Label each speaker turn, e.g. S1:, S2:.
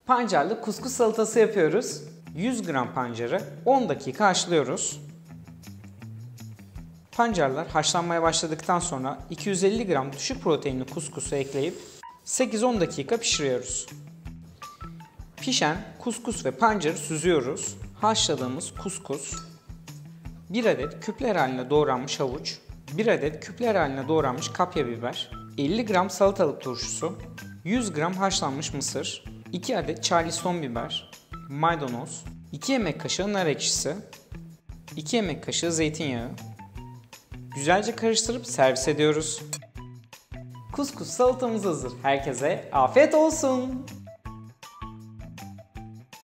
S1: Pancarlı kuskus salatası yapıyoruz. 100 gram pancarı 10 dakika haşlıyoruz. Pancarlar haşlanmaya başladıktan sonra 250 gram düşük proteinli kuskusu ekleyip 8-10 dakika pişiriyoruz. Pişen kuskus ve pancarı süzüyoruz. Haşladığımız kuskus, 1 adet küpler haline doğranmış havuç, 1 adet küpler haline doğranmış kapya biber, 50 gram salatalık turşusu, 100 gram haşlanmış mısır, 2 adet charleston biber, maydanoz, 2 yemek kaşığı nar ekşisi, 2 yemek kaşığı zeytinyağı. Güzelce karıştırıp servis ediyoruz. Kuskus salatamız hazır. Herkese afiyet olsun.